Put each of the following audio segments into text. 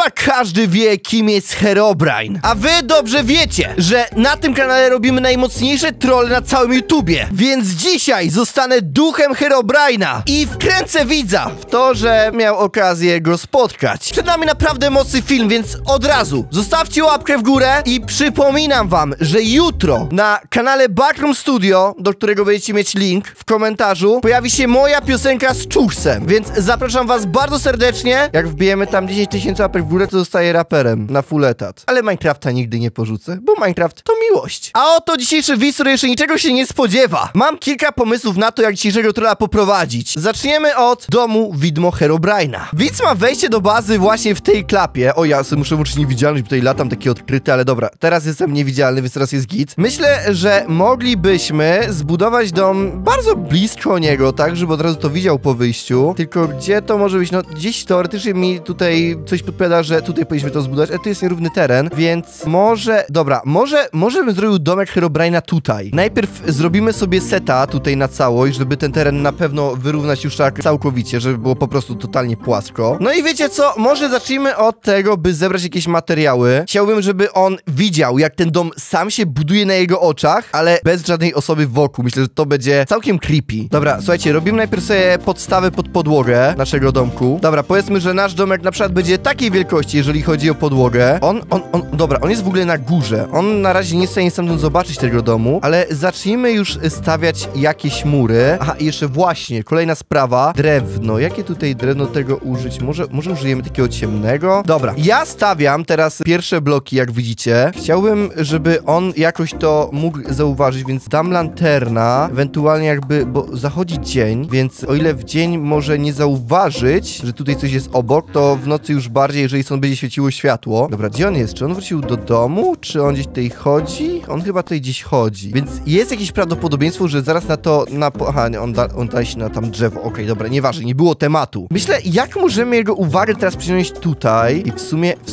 Chyba każdy wie, kim jest Herobrine. A wy dobrze wiecie, że na tym kanale robimy najmocniejsze trolle na całym YouTubie. Więc dzisiaj zostanę duchem Herobrine'a i wkręcę widza w to, że miał okazję go spotkać. Przed nami naprawdę mocny film, więc od razu zostawcie łapkę w górę i przypominam wam, że jutro na kanale Backroom Studio, do którego będziecie mieć link w komentarzu, pojawi się moja piosenka z Czuchsem, więc zapraszam was bardzo serdecznie. Jak wbijemy tam 10 000 łapek w górę, to zostaję raperem na full etat. Ale Minecrafta nigdy nie porzucę, bo Minecraft to miłość. A oto dzisiejszy widz, który jeszcze niczego się nie spodziewa. Mam kilka pomysłów na to, jak dzisiejszego trolla poprowadzić. Zaczniemy od domu widmo Herobrine'a. Widz ma wejście do bazy właśnie w tej klapie. O, ja sobie muszę włączyć niewidzialność, bo tutaj latam taki odkryty, ale dobra, teraz jestem niewidzialny, więc teraz jest git. Myślę, że moglibyśmy zbudować dom bardzo blisko niego, tak, żeby od razu to widział po wyjściu. Tylko gdzie to może być? No, gdzieś teoretycznie mi tutaj coś podpowiada, że tutaj powinniśmy to zbudować, ale tu jest nierówny teren, więc może... Dobra, może bym zrobił domek Herobrine'a tutaj. Najpierw zrobimy sobie seta tutaj na całość, żeby ten teren na pewno wyrównać już tak całkowicie, żeby było po prostu totalnie płasko. No i wiecie co? Może zacznijmy od tego, by zebrać jakieś materiały. Chciałbym, żeby on widział, jak ten dom sam się buduje na jego oczach, ale bez żadnej osoby wokół. Myślę, że to będzie całkiem creepy. Dobra, słuchajcie, robimy najpierw sobie podstawę pod podłogę naszego domku. Dobra, powiedzmy, że nasz domek na przykład będzie takiej wielkości, jeżeli chodzi o podłogę. Dobra, on jest w ogóle na górze. On na razie nie jest w stanie stamtąd zobaczyć tego domu, ale zacznijmy już stawiać jakieś mury. Aha, i jeszcze właśnie, kolejna sprawa. Drewno. Jakie tutaj drewno tego użyć? Może użyjemy takiego ciemnego? Dobra, ja stawiam teraz pierwsze bloki, jak widzicie. Chciałbym, żeby on jakoś to mógł zauważyć, więc dam lanterna, ewentualnie jakby, bo zachodzi dzień, więc o ile w dzień może nie zauważyć, że tutaj coś jest obok, to w nocy już bardziej, jeżeli stąd będzie świeciło światło. Dobra, gdzie on jest? Czy on wrócił do domu? Czy on gdzieś tutaj chodzi? On chyba tutaj gdzieś chodzi, więc jest jakieś prawdopodobieństwo, że zaraz na to, aha, nie, on daje się na tam drzewo. Okej, dobra, nieważne, nie było tematu. Myślę, jak możemy jego uwagę teraz przyciągnąć tutaj i w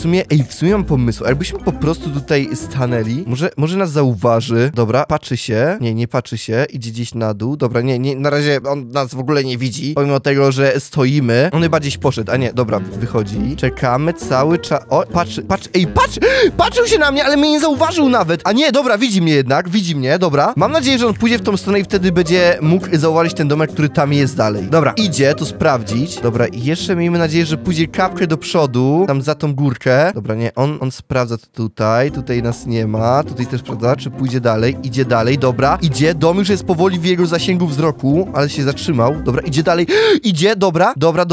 sumie mam pomysł. Jakbyśmy po prostu tutaj stanęli, może nas zauważy. Dobra, patrzy się. Nie patrzy się. Idzie gdzieś na dół. Dobra, nie, na razie on nas w ogóle nie widzi. Pomimo tego, że stoimy. On chyba gdzieś poszedł. A nie, dobra, wychodzi. Czekamy cały czas. O, patrz. Ej, patrz! Patrzył się na mnie, ale mnie nie zauważył nawet. A nie, dobra, widzi mnie jednak. Widzi mnie, dobra. Mam nadzieję, że on pójdzie w tą stronę i wtedy będzie mógł zauważyć ten domek, który tam jest dalej. Dobra, idzie to sprawdzić. Dobra, i jeszcze miejmy nadzieję, że pójdzie kapkę do przodu, tam za tą górkę. Dobra, nie, on sprawdza to tutaj. Tutaj nas nie ma. Tutaj też sprawdza, czy pójdzie dalej. Idzie dalej, dobra. Idzie, dom już jest powoli w jego zasięgu wzroku, ale się zatrzymał. Dobra, idzie dalej. Idzie, dobra.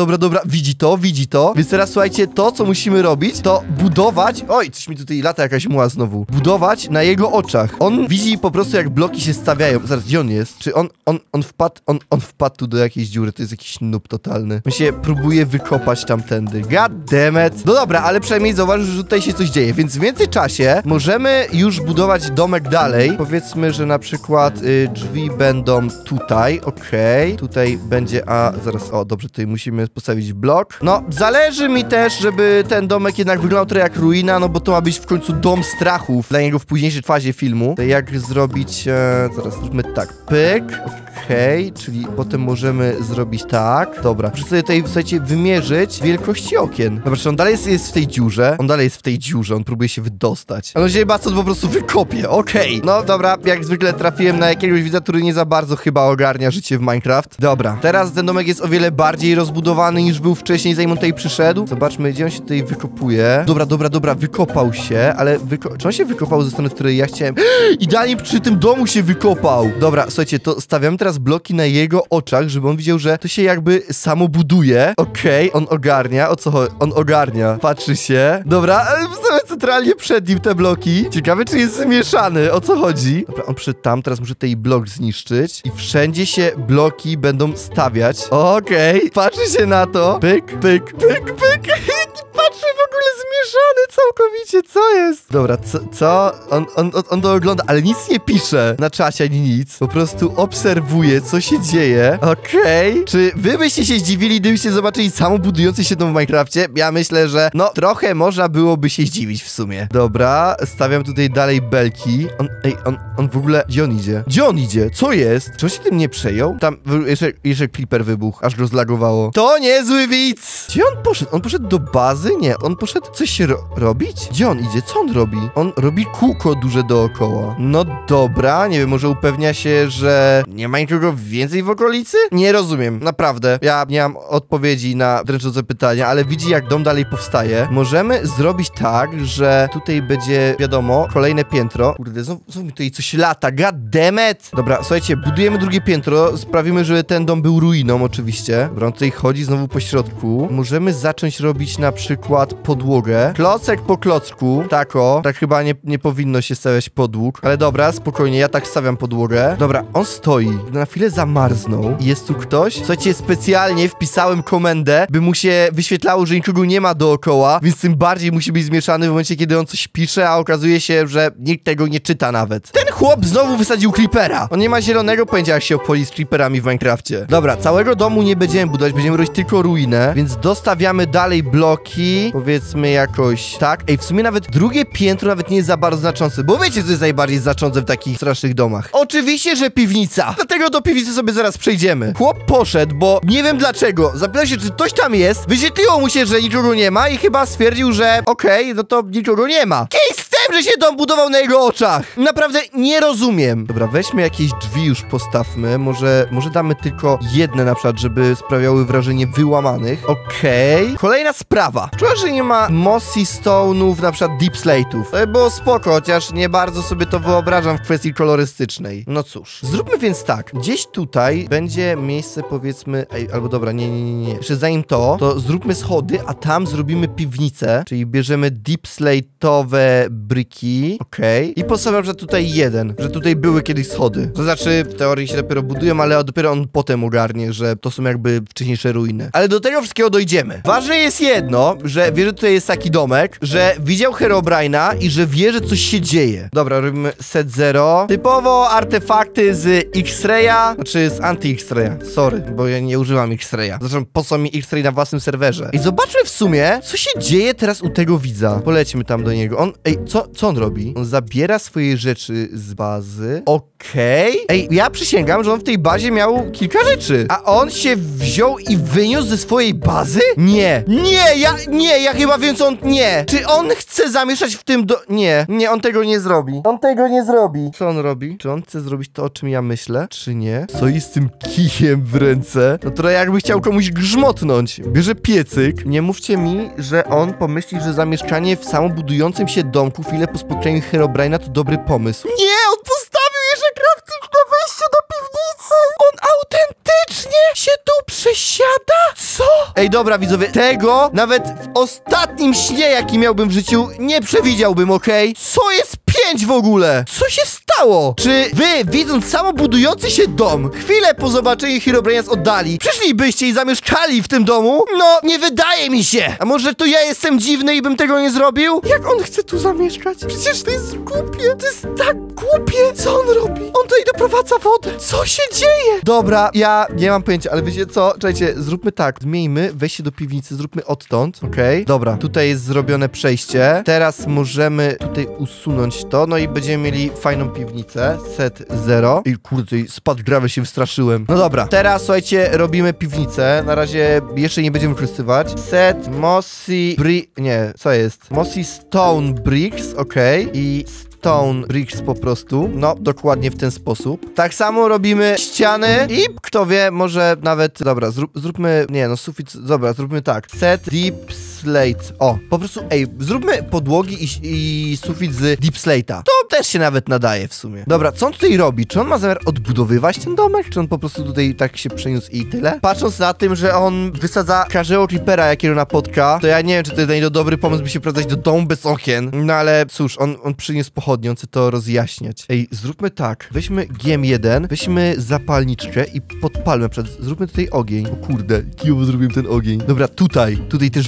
Widzi to. Więc teraz słuchajcie, to co musimy robić, to budować... Oj, coś mi tutaj lata jakaś muła znowu. Budować na jego oczach. On widzi po prostu, jak bloki się stawiają. Zaraz, gdzie on jest? Czy on wpadł tu do jakiejś dziury? To jest jakiś noob totalny. On się próbuje wykopać tamtędy. God damn it. No dobra, ale przynajmniej zauważył, że tutaj się coś dzieje, więc w międzyczasie możemy już budować domek dalej. Powiedzmy, że na przykład drzwi będą tutaj, okej. Tutaj będzie, zaraz, dobrze, tutaj musimy postawić blok. No, zależy mi też, żeby ten domek jednak wyglądał trochę jak ruina, no bo to ma być w końcu dom strachów dla niego w późniejszej fazie filmu. To jak zrobić, zaraz, zróbmy tak, pyk, okej, czyli potem możemy zrobić tak. Dobra, muszę sobie tutaj, słuchajcie, wymierzyć wielkości okien. Dobra, czy on dalej jest w tej dziurze? On dalej jest w tej dziurze, on próbuje się wydostać. On się chyba po prostu wykopie, okej. No dobra, jak zwykle trafiłem na jakiegoś widza, który nie za bardzo chyba ogarnia życie w Minecraft. Dobra, teraz ten domek jest o wiele bardziej rozbudowany niż był wcześniej, zanim on tutaj przyszedł. Zobaczmy, gdzie on się tutaj wykopuje. Dobra, wykopał się, ale czy on się wykopał ze strony, której ja chciałem? Idealnie przy tym domu się wykopał. Dobra, słuchajcie, to stawiamy teraz bloki na jego oczach, żeby on widział, że to się jakby samo buduje. Okej, on ogarnia. O co chodzi? On ogarnia. Patrzy się. Dobra, ale wstawię centralnie przed nim te bloki. Ciekawe, czy jest zmieszany. O co chodzi? Dobra, on przyszedł tam. Teraz muszę tej blok zniszczyć. I wszędzie się bloki będą stawiać. Okej, patrzy się na to. Pyk. Patrzy w ogóle zmieszany całkowicie, co jest? Dobra, co? On to ogląda, ale nic nie pisze na czacie ani nic. Po prostu obserwuje, co się dzieje. Okej. Czy wy byście się zdziwili, gdybyście zobaczyli samobudujący się dom w Minecrafcie? Ja myślę, że no trochę można byłoby się zdziwić w sumie. Dobra, stawiam tutaj dalej belki. On w ogóle... Gdzie on idzie? Gdzie on idzie? Co jest? Czy on się tym nie przejął? Tam jeszcze creeper wybuchł, aż go zlagowało. To niezły widz! Gdzie on poszedł? On poszedł do bazy? Nie, on poszedł coś się robić? Gdzie on idzie? Co on robi? On robi kółko duże dookoła. No dobra, nie wiem, może upewnia się, że nie ma nikogo więcej w okolicy? Nie rozumiem, naprawdę. Ja nie mam odpowiedzi na dręczące pytania, ale widzi, jak dom dalej powstaje. Możemy zrobić tak, że tutaj będzie, wiadomo, kolejne piętro. Kurde, znowu mi tutaj coś lata, goddammit! Dobra, słuchajcie, budujemy drugie piętro, sprawimy, żeby ten dom był ruiną, oczywiście. Dobra, on tutaj chodzi znowu po środku. Możemy zacząć robić na przykład podłogę. Klocek po klocku, tak chyba nie powinno się stawiać podłóg, ale dobra, spokojnie, ja tak stawiam podłogę. Dobra, on stoi, na chwilę zamarznął. Jest tu ktoś? Słuchajcie, specjalnie wpisałem komendę, by mu się wyświetlało, że nikogo nie ma dookoła, więc tym bardziej musi być zmieszany w momencie, kiedy on coś pisze, a okazuje się, że nikt tego nie czyta nawet. Ten chłop znowu wysadził creepera. On nie ma zielonego pojęcia, jak się obchodzi z creeperami w Minecrafcie. Dobra, całego domu nie będziemy budować, będziemy robić tylko ruinę, więc dostawiamy dalej bloki, powiedzmy jakoś tak. Ej, w sumie nawet drugie piętro nawet nie jest za bardzo znaczące, bo wiecie, co jest najbardziej znaczące w takich strasznych domach? Oczywiście, że piwnica. Dlatego do piwnicy sobie zaraz przejdziemy. Chłop poszedł, bo nie wiem dlaczego. Zapytał się, czy ktoś tam jest, wyświetliło mu się, że nikogo nie ma i chyba stwierdził, że okej, no to nikogo nie ma. Że się dom budował na jego oczach. Naprawdę nie rozumiem. Dobra, weźmy jakieś drzwi już postawmy. Może damy tylko jedne na przykład, żeby sprawiały wrażenie wyłamanych. Okej. Kolejna sprawa. Czułem, że nie ma mossy stone'ów, na przykład deep slate'ów. To by było spoko, chociaż nie bardzo sobie to wyobrażam w kwestii kolorystycznej. No cóż. Zróbmy więc tak. Gdzieś tutaj będzie miejsce, powiedzmy... Ej, albo dobra, nie. Jeszcze zanim to zróbmy schody, a tam zrobimy piwnicę. Czyli bierzemy deep slate'owe bryki, okej. I postawiam, że tutaj jeden, że tutaj były kiedyś schody. To znaczy, w teorii się dopiero budują, ale dopiero on potem ogarnie, że to są jakby wcześniejsze ruiny. Ale do tego wszystkiego dojdziemy. Ważne jest jedno, że wie, że tutaj jest taki domek, że widział Herobrine'a i że wie, że coś się dzieje. Dobra, robimy set 0. Typowo artefakty z X-Raya, znaczy z anti-X-Raya. Sorry, bo ja nie używam X-Raya. Zresztą po co mi X-Ray na własnym serwerze? I zobaczmy w sumie, co się dzieje teraz u tego widza. Polećmy tam do niego. Co on robi? On zabiera swoje rzeczy z bazy. Okej. Ej, ja przysięgam, że on w tej bazie miał kilka rzeczy. A on się wziął i wyniósł ze swojej bazy? Nie. Ja chyba wiem, co on... Nie. Czy on chce zamieszać w tym Nie, on tego nie zrobi. Co on robi? Czy on chce zrobić to, o czym ja myślę? Czy nie? Co jest z tym kijem w ręce? No trochę jakby chciał komuś grzmotnąć. Bierze piecyk. Nie mówcie mi, że on pomyśli, że zamieszkanie w samobudującym się domku chwilę po spotkaniu Herobrine'a to dobry pomysł. Nie, on postawił jeszcze crafting na wejściu do piwnicy! On autentycznie się tu przesiada? Co? Ej, dobra widzowie, tego nawet w ostatnim śnie, jaki miałbym w życiu, nie przewidziałbym, okej? Co jest 5 w ogóle? Co się stało? Czy wy, widząc samobudujący się dom, chwilę po zobaczeniu Herobrine'a z oddali, przyszlibyście i zamieszkali w tym domu? No, nie wydaje mi się! A może to ja jestem dziwny i bym tego nie zrobił? Jak on chce tu zamieszkać? Przecież to jest głupie! To jest tak głupie! Co on robi? On tutaj doprowadza wodę! Co się dzieje? Dobra, ja nie mam pojęcia, ale wiecie co? Czekajcie, zróbmy tak. Zmieńmy wejście do piwnicy, zróbmy odtąd, okej? Dobra, tutaj jest zrobione przejście. Teraz możemy tutaj usunąć to, no i będziemy mieli fajną piwnicę. Set 0. I kurde, tutaj spadł gravel, się wystraszyłem. No dobra, teraz słuchajcie, robimy piwnicę. Na razie jeszcze nie będziemy wykorzystywać. Set mossy nie, co jest? Mossy stone bricks, okej. I stone bricks po prostu. No, dokładnie w ten sposób. Tak samo robimy ściany i kto wie, może nawet... Dobra, zróbmy... Nie, no sufit... Dobra, zróbmy tak. Set deep slate. O, po prostu, ej, zróbmy podłogi i sufit z deep slate'a. To też się nawet nadaje w sumie. Dobra, co on tutaj robi? Czy on ma zamiar odbudowywać ten domek? Czy on po prostu tutaj tak się przeniósł i tyle? Patrząc na tym, że on wysadza każdego creepera, jakiego napotka, to ja nie wiem, czy to jest dobry pomysł, by się wprowadzać do domu bez okien. No ale cóż, on przyniósł pochodnię, on chce to rozjaśniać. Ej, zróbmy tak. Weźmy GM1, weźmy zapalniczkę i podpalmy zróbmy tutaj ogień. O kurde, kijowo zrobiłem ten ogień. Dobra, tutaj też drugi.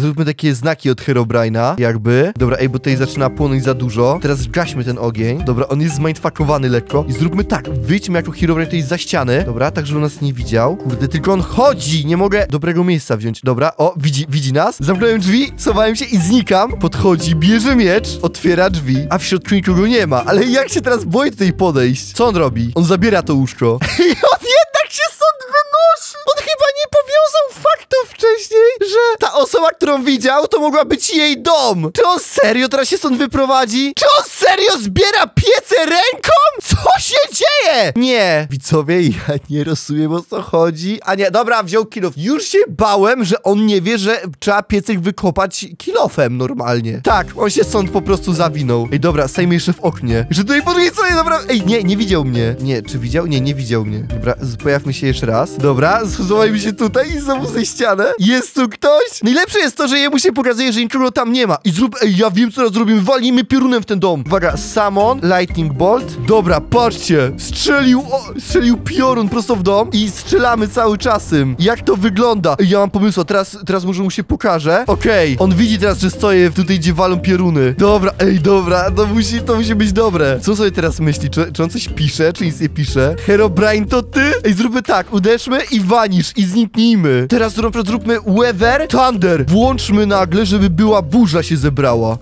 zróbmy takie znaki od Herobrine'a, jakby. Dobra, ej, bo tutaj zaczyna płonąć za dużo. Teraz gaśmy ten ogień. Dobra, on jest zmindfuckowany lekko. I zróbmy tak, wyjdźmy jako Herobrine tutaj za ściany. Dobra, tak, żeby nas nie widział. Kurde, tylko on chodzi, nie mogę dobrego miejsca wziąć. Dobra, o, widzi nas. Zamknąłem drzwi, schowałem się i znikam. Podchodzi, bierze miecz, otwiera drzwi, a w środku nikogo nie ma. Ale jak się teraz boję tutaj podejść? Co on robi? On zabiera to łóżko. I on jednak się stąd wynosi. On chyba nie powiązał faktów wcześniej, że ta osoba, którą widział, to mogła być jej dom. Czy on serio teraz się stąd wyprowadzi? Czy on serio zbiera piece ręką? Co się dzieje? Nie. Widzowie, ja nie rozumiem, o co chodzi. A nie, dobra, wziął kilof. Już się bałem, że on nie wie, że trzeba piecyk wykopać kilofem normalnie. Tak, on się stąd po prostu zawinął. Ej, dobra, stajmy jeszcze w oknie. Że tutaj po drugiej stronie, dobra. Ej, nie widział mnie. Nie, czy widział? Nie widział mnie. Dobra, pojawmy się jeszcze raz. Dobra, schowajmy się tutaj i znowu ze ścianę. Jest tu ktoś? Najlepsze jest to, że jemu się pokazuje, że nikogo tam nie ma. I ej, ja wiem, co teraz zrobimy. Walnijmy piorunem w ten dom. Uwaga, summon, lightning bolt. Dobra, patrzcie. Strzelił piorun prosto w dom i strzelamy cały czasem. Jak to wygląda? Ej, ja mam pomysł, teraz może mu się pokaże. Okej, on widzi teraz, że stoję tutaj, gdzie walą pioruny. Dobra, ej, dobra, to musi być dobre. Co sobie teraz myśli? Czy on coś pisze, czy nic nie pisze? Herobrine, to ty? Ej, zróbmy tak, uderzmy i vanish i zniknijmy. Teraz zróbmy weather, thunder. Włączmy nagle, żeby była burza się zebrała.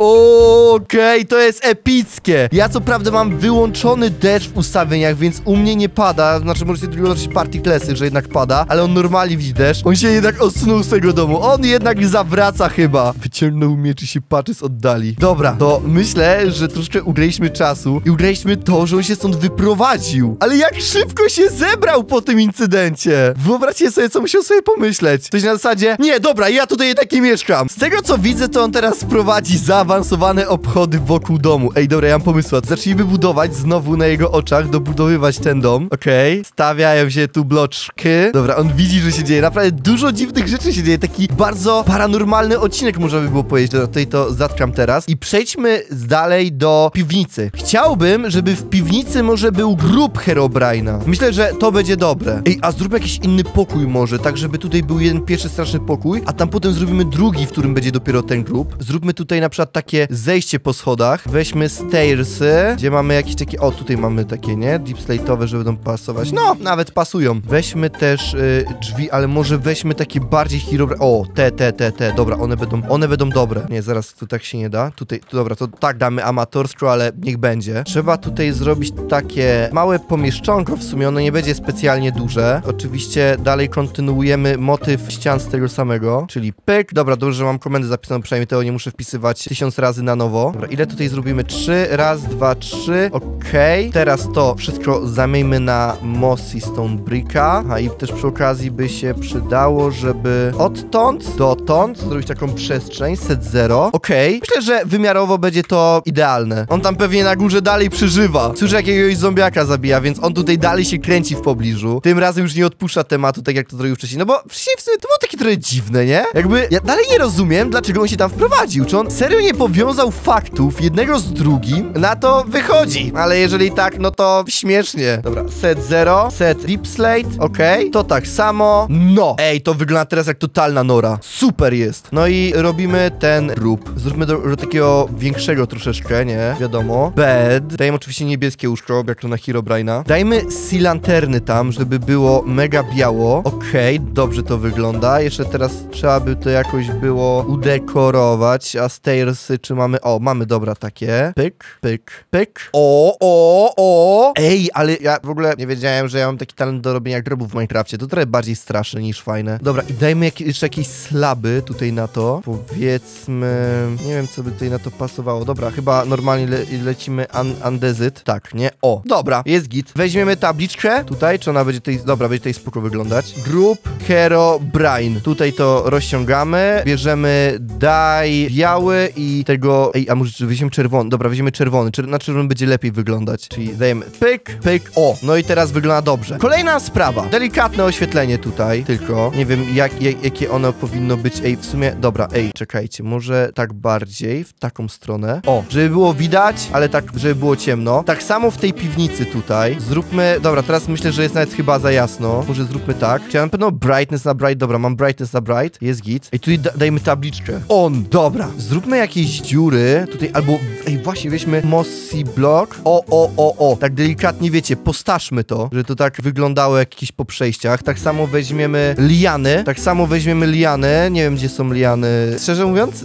Okej, to jest epickie. Ja co prawda mam wyłączony deszcz w ustawieniach, więc u mnie nie pada. Znaczy, możecie tylko zobaczyć particlesy, że jednak pada, ale on normalnie widzi deszcz. On się jednak odsunął z tego domu. On jednak zawraca chyba. Wyciągnął miecz i się patrzy z oddali. Dobra, to myślę, że troszkę ugraliśmy czasu i ugraliśmy to, że on się stąd wyprowadził. Ale jak szybko się zebrał po tym incydencie. Wyobraźcie sobie, co musiał sobie pomyśleć. Coś na zasadzie, nie, dobra, ja tutaj jednak nie mieszkam. Z tego, co widzę, to on teraz prowadzi zaawansowane obchody wokół domu. Ej, dobra, ja mam pomysł. Zacznijmy budować znowu na jego oczach, dobudowywać ten dom. Okej, stawiają się tu bloczki. Dobra, on widzi, że się dzieje. Naprawdę dużo dziwnych rzeczy się dzieje. Taki bardzo paranormalny odcinek, można by było powiedzieć. Dobra, tutaj to zatkam teraz. I przejdźmy dalej do piwnicy. Chciałbym, żeby w piwnicy może był grób Herobrine'a. Myślę, że to będzie dobre. Ej, a zróbmy jakiś inny pokój może, tak żeby tutaj był jeden pierwszy straszny pokój, a tam potem zrobimy drugi, w którym będzie dopiero ten grób. Zróbmy tutaj na przykład takie zejście po schodach. Weźmy stairsy, gdzie mamy jakieś takie, o, tutaj mamy takie, nie? Deep slate'owe, że będą pasować. No, nawet pasują. Weźmy też drzwi, ale może weźmy takie bardziej Herobrine. O, te. Dobra, one będą dobre. Nie, zaraz, tu tak się nie da. Tutaj, dobra, to tak damy amatorsko, ale niech będzie. Trzeba tutaj zrobić takie małe pomieszczonko, w sumie ono nie będzie specjalnie duże. Oczywiście dalej kontynuujemy motyw ścian z tego samego, czyli pyk. Dobra, dobrze, że mam komendę zapisaną, przynajmniej tego nie muszę wpisywać 1000 razy na nowo. Dobra, ile tutaj zrobimy? 3, raz, 2, 3. Okej. Teraz to wszystko zamieńmy na mossy stone bricka. A i też przy okazji by się przydało, żeby odtąd dotąd zrobić taką przestrzeń, set 0. Okej. Myślę, że wymiarowo będzie to idealne. On tam pewnie na górze dalej przeżywa. Słyszę, jakiegoś zombiaka zabija, więc on tutaj dalej się kręci w pobliżu. Tym razem już nie odpuszcza tematu, tak jak to zrobił wcześniej. No bo wcześniej w sumie to było takie trochę dziwne, nie? Jakby ja dalej nie rozumiem, dlaczego on się tam wprowadził. Czy on serio nie powiązał faktów jednego z drugim? Na to wychodzi. Ale jeżeli tak, no to śmiesznie. Dobra, set 0, set deep slate, okej. To tak samo. No. Ej, to wygląda teraz jak totalna nora. Super jest. No i robimy ten grób. Zróbmy do takiego większego troszeczkę, nie? Wiadomo. Bed. Dajemy oczywiście niebieskie łóżko, jak to na Herobrine'a. Dajmy sea lanterny tam, żeby było mega biało. Okej, dobrze to wygląda. Jeszcze teraz trzeba by to jakoś było udekorować. A stairsy, czy mamy... O, mamy, dobra, takie. Pyk. O. Ej, ale ja w ogóle nie wiedziałem, że ja mam taki talent do robienia grobów w Minecrafcie. To trochę bardziej straszne niż fajne. Dobra, i dajmy jeszcze jakieś slaby tutaj na to. Powiedzmy... Nie wiem, co by tutaj na to pasowało. Dobra, chyba normalnie lecimy undead. Tak, nie? O, dobra, jest git. Weźmiemy tabliczkę tutaj, czy ona będzie tutaj... Dobra, będzie tutaj spoko wyglądać. Grób Herobrine. Tutaj to rozciągamy. Bierzemy daj biały i tego... Ej, a może weźmiemy czerwony. Dobra, weźmiemy czerwony. Na czerwonym będzie lepiej wyglądać. Czyli dajemy pyk. O, no i teraz wygląda dobrze. Kolejna sprawa. Delikatne oświetlenie tutaj, tylko. Nie wiem, jakie ono powinno być. Ej, w sumie... Dobra, ej, czekajcie. Może tak bardziej, w taką stronę. O, żeby było widać, ale tak, żeby było ciemno. Tak samo w tej piwnicy tutaj. Zróbmy... Dobra, teraz myślę, że jest nawet chyba za jasno. Może zróbmy tak. Chciałem na pewno brightness na bright. Dobra, mam brightness na bright. Jest git. Ej, tutaj dajmy tabliczkę. On, dobra. Zróbmy jakieś dziury. Tutaj albo, ej, właśnie weźmy mossy block. O. Tak delikatnie, wiecie, postaszmy to, żeby to tak wyglądało jak jakieś po przejściach. Tak samo weźmiemy liany. Nie wiem, gdzie są liany. Szczerze mówiąc,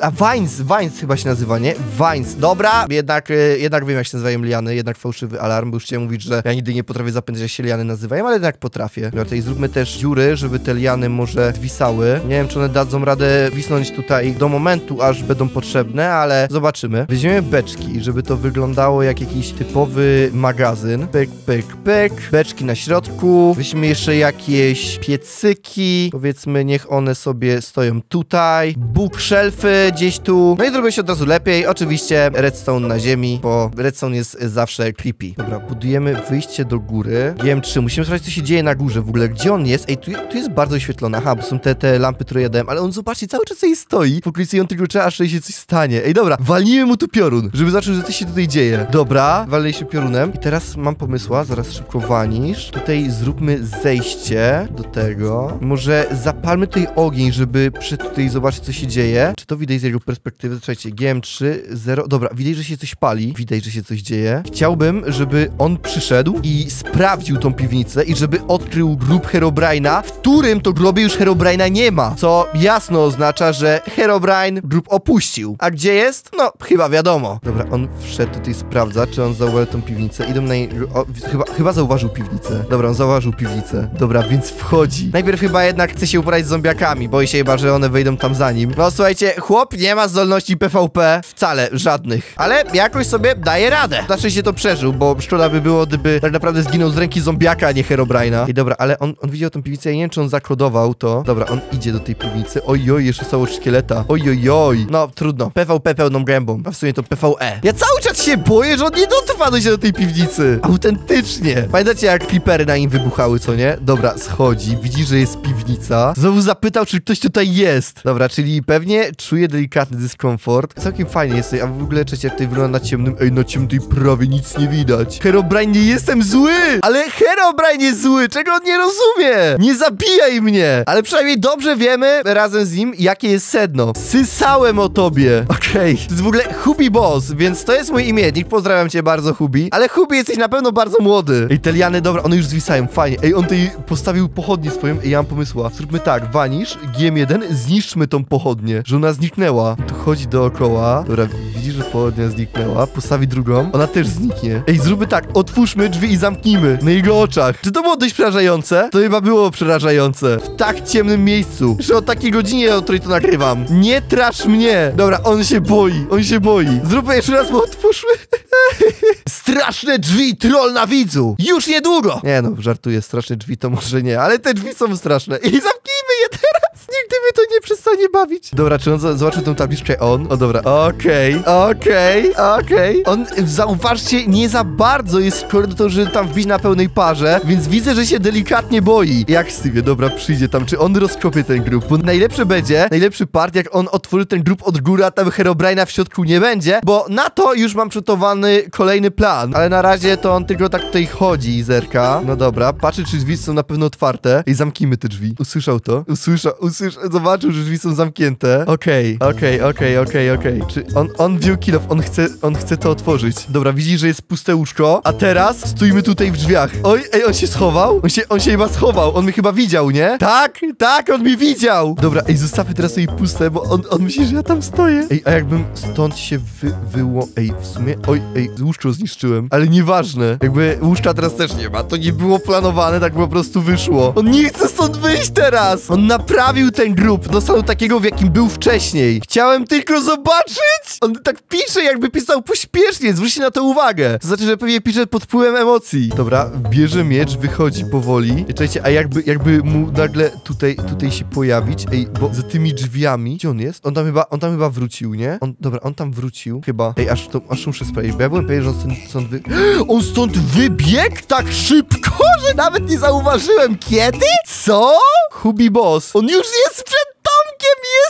Vines chyba się nazywa, nie? Vines. Dobra, jednak wiem, jak się nazywają liany. Jednak fałszywy alarm, bo już chciałem mówić, że ja nigdy nie potrafię zapamiętać, jak się liany nazywają, ale jednak potrafię. Dobra, tutaj zróbmy też dziury, żeby te liany może zwisały. Nie wiem, czy one dadzą radę wisnąć tutaj do momentu, aż będą potrzebne, ale zobaczymy. Weźmiemy beczki, żeby to wyglądało jak jakiś typowy magazyn. Pyk. Beczki na środku. Weźmy jeszcze jakieś piecyki. Powiedzmy, niech one sobie stoją tutaj. Bookshelfy gdzieś tu. No i zrobię się od razu lepiej. Oczywiście redstone na ziemi, bo redstone jest zawsze creepy. Dobra, budujemy wyjście do góry. GM3. Musimy sprawdzić, co się dzieje na górze w ogóle. Gdzie on jest? Ej, tu jest bardzo oświetlone. Aha, bo są te lampy, które ja dałem, ale on, zobaczcie, cały czas tutaj stoi. W okolicy on tylko czeka, aż się coś stanie. Ej, dobra, walnijmy mu tu piorun, żeby zobaczył, że coś się tutaj dzieje. Dobra, waliliśmy piorunem. I teraz mam pomysła, zaraz szybko vanish. Tutaj zróbmy zejście do tego. Może zapalmy tutaj ogień, żeby tutaj zobaczyć, co się dzieje. Czy to widać z jego perspektywy? Słuchajcie, GM3, 0. Dobra, widać, że się coś pali. Widać, że się coś dzieje. Chciałbym, żeby on przyszedł i sprawdził tą piwnicę i żeby odkrył grób Herobrine'a, w którym to grobie już Herobrine'a nie ma. Co jasno oznacza, że Herobrine grób opuścił. A gdzie jest? No, chyba wiadomo. Dobra, on wszedł tutaj, sprawdza, czy on zauważył tą piwnicę. Idą na chyba zauważył piwnicę. Dobra, on zauważył piwnicę. Dobra, więc wchodzi. Najpierw chyba jednak chce się uporać z zombiakami. Boi się chyba, że one wejdą tam za nim. No słuchajcie, chłop nie ma zdolności PvP wcale żadnych. Ale jakoś sobie daje radę. Znaczy się to przeżył, bo szkoda by było, gdyby tak naprawdę zginął z ręki zombiaka, a nie Herobrine'a. I dobra, ale on widział tą piwnicę, ja nie wiem, czy on zakodował to. Dobra, on idzie do tej piwnicy. Ojoj, jeszcze cało szkieleta. Ojojoj. No, trudno. PvP pełną gębą. A w sumie to PvE. Ja cały czas się boję, że on nie dotrwa do tej piwnicy. Autentycznie. Pamiętacie, jak creepery na nim wybuchały, co nie? Dobra, schodzi, widzi, że jest piwnica. Znowu zapytał, czy ktoś tutaj jest. Dobra, czyli pewnie czuje delikatny dyskomfort. Całkiem fajnie jest tutaj, a w ogóle trzecie, jak tutaj wygląda na ciemnym. Ej, na ciemnej prawie nic nie widać. Herobrine, nie jestem zły! Ale Herobrine jest zły! Czego on nie rozumie? Nie zabijaj mnie! Ale przynajmniej dobrze wiemy razem z nim, jakie jest sedno. Sysałem o tobie. Okej. To jest w ogóle Hubi Boss, więc to jest mój imiennik. Pozdrawiam cię bardzo, Hubi. Ale Hubi, jesteś na pewno bardzo młody. Ej, te liany, dobra, one już zwisają, fajnie. Ej, on tutaj postawił pochodnię swoją. Ej, ja mam pomysła. Zróbmy tak, vanish, GM1, zniszczmy tą pochodnię, że ona zniknęła. I tu chodzi dookoła. Dobra, widzisz, że pochodnia zniknęła. Postawi drugą, ona też zniknie. Ej, zróbmy tak, otwórzmy drzwi i zamknijmy. Na jego oczach. Czy to było dość przerażające? To chyba było przerażające. W tak ciemnym miejscu. Że o takiej godzinie, o której to nagrywam. Nie trasz mnie. Dobra, on się boi. Zróbmy jeszcze raz, bo otwórzmy. Straszne drzwi, troll na widzu. Już niedługo. Nie no, żartuję, straszne drzwi to może nie, ale te drzwi są straszne. I zamknijmy je teraz. Nigdy mnie to nie przestanie bawić. Dobra, czy on zobaczył tą tabliczkę? O dobra, okej. On, zauważcie, nie za bardzo jest skoro to, żeby tam wbić na pełnej parze, więc widzę, że się delikatnie boi. Jak Steve, dobra, przyjdzie tam, czy on rozkopie ten grób? Bo najlepszy part, jak on otworzy ten grób od góry, a tam Herobrine'a w środku nie będzie, bo na to już mam przygotowany kolejny plan. Ale na razie to on tylko tak tutaj chodzi i zerka. No dobra, patrzy, czy drzwi są na pewno otwarte. I zamknijmy te drzwi. Usłyszał to? Zobaczył, że drzwi są zamknięte. Okej. Czy on wziął kill off, on chce to otworzyć. Dobra, widzi, że jest puste łóżko, a teraz stójmy tutaj w drzwiach. Oj, ej, on się schował? On się chyba schował, on mnie chyba widział, nie? Tak, on mnie widział. Dobra, ej, zostawmy teraz tutaj puste, bo on myśli, że ja tam stoję. Ej, a jakbym stąd się Ej, w sumie, łóżko zniszczyłem, ale nieważne. Jakby łóżka teraz też nie ma, to nie było planowane, tak po prostu wyszło. On nie chce stąd wyjść teraz. On naprawił ten grób do stanu takiego, w jakim był wcześniej. Chciałem tylko zobaczyć. On tak pisze, jakby pisał pośpiesznie, zwróćcie na to uwagę. To znaczy, że pewnie pisze pod wpływem emocji. Dobra, bierze miecz, wychodzi powoli. Czekajcie, a jakby mu nagle tutaj się pojawić. Ej, bo za tymi drzwiami, gdzie on jest? On tam chyba wrócił, nie? Dobra, on tam wrócił. Chyba. Ej, aż muszę sprawdzić, bo ja byłem pewien, że on stąd wybiegł tak szybko, że nawet nie zauważyłem. Kiedy? Co? Hubi Boss. On już jest przed domkiem, jesteś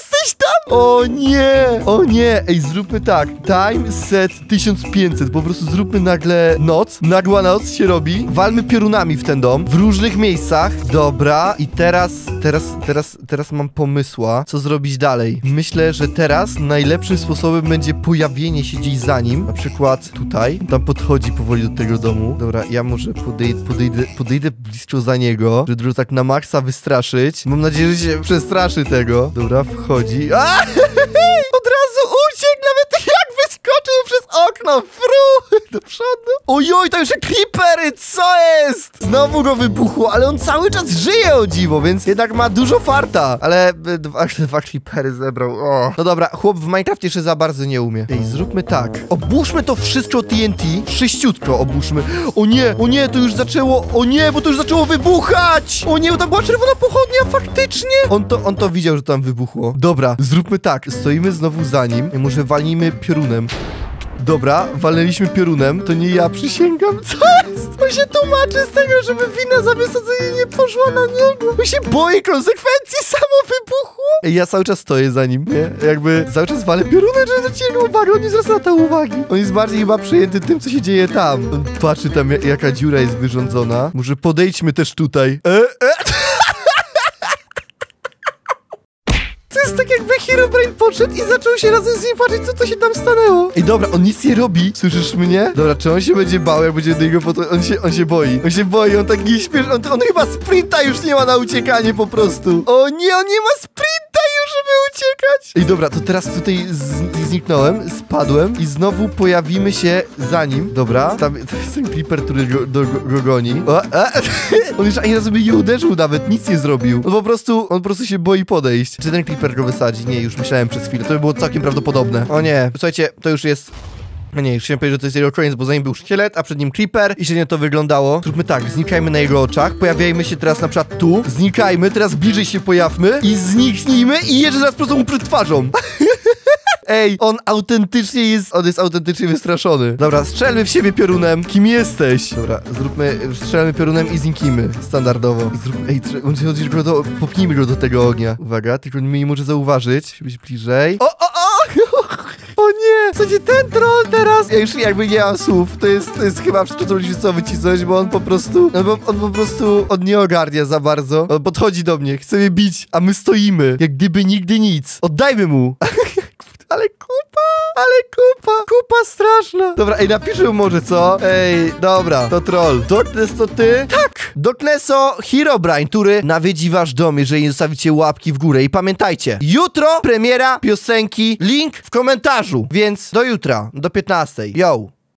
tam! O nie! O nie! Ej, zróbmy tak. Time set 1500. Po prostu zróbmy nagle noc. Nagła noc się robi. Walmy piorunami w ten dom. W różnych miejscach. Dobra. I teraz mam pomysła, co zrobić dalej. Myślę, że teraz najlepszym sposobem będzie pojawienie się gdzieś za nim. Na przykład tutaj. Tam podchodzi powoli do tego domu. Dobra, ja może podejdę blisko za niego, żeby go tak na maksa wystraszyć. Mam nadzieję, że się przestraszy tego. Dobra, wchodzi. A! Od razu uciekł, nawet jak wyskoczył przez okno. Do przodu. Ojoj, to już creepery, co jest? Znowu go wybuchło, ale on cały czas żyje, o dziwo, więc jednak ma dużo farta. Ale dwa creepery zebrał. O. No dobra, chłop w Minecrafcie jeszcze za bardzo nie umie. Ej, zróbmy tak. Obłóżmy to wszystko TNT. Sześciutko obłóżmy. O nie, to już zaczęło. O nie, bo to już zaczęło wybuchać. O nie, bo tam była czerwona pochodnia, faktycznie. On to widział, że tam wybuchło. Dobra, zróbmy tak. Stoimy znowu za nim. I może walnijmy piorunem. Dobra, walnęliśmy piorunem. To nie ja, przysięgam. Co jest? On się tłumaczy z tego, żeby wina za wysadzenie nie poszła na niego. On się boi konsekwencji, samo wybuchło. Ej, ja cały czas stoję za nim, nie? Jakby cały czas walę piorunem, żeby zwrócić jego uwagę. On nie zwraca na to uwagi. On jest bardziej chyba przejęty tym, co się dzieje tam. On patrzy tam, jaka dziura jest wyrządzona. Może podejdźmy też tutaj. To jest tak, jakby Herobrine podszedł i zaczął się razem z nim patrzeć, co to się tam stanęło. Ej, dobra, on nic nie robi. Słyszysz mnie? Dobra, czy on się będzie bał, jak będzie do niego on się boi. On się boi, on tak nie śpieszy. On chyba sprinta już nie ma na uciekanie po prostu. O nie, on nie ma sprinta już, żeby uciekać. Ej, dobra, to teraz tutaj zniknąłem, spadłem i znowu pojawimy się za nim. Dobra, tam jest ten creeper, który go goni. On już ani razu by nie uderzył nawet, nic nie zrobił. On po prostu się boi podejść. Czy ten creeper go wysadzi? Nie, już myślałem przez chwilę. To by było całkiem prawdopodobne. O nie, słuchajcie, to już jest... No nie, już chciałem powiedzieć, że to jest jego koniec, bo za nim był szkielet, a przed nim creeper i średnio to wyglądało. Zróbmy tak, znikajmy na jego oczach, pojawiajmy się teraz na przykład tu, znikajmy, teraz bliżej się pojawmy i zniknijmy i jeszcze raz po prostu mu przed twarzą. Ej, on jest autentycznie wystraszony. Dobra, strzelmy w siebie piorunem. Kim jesteś? Dobra, strzelmy piorunem i zniknijmy. Standardowo. Popnijmy go do tego ognia. Uwaga, tylko mnie nie może zauważyć. Musi być bliżej. O nie! W sensie ten troll teraz! Ja już jakby nie mam słów. To jest chyba wszystko, co musimy wycisnąć, bo on po prostu nie ogarnia za bardzo. On podchodzi do mnie, chce mnie bić, a my stoimy. Jak gdyby nigdy nic. Oddajmy mu! Ale kupa straszna. Dobra, ej, napiszę mu może, co? Ej, dobra, to troll. Darkness to ty? Tak! Darknesso Herobrine, który nawiedzi wasz dom, jeżeli nie zostawicie łapki w górę. I pamiętajcie, jutro premiera piosenki, link w komentarzu. Więc do jutra, do 15. Yo!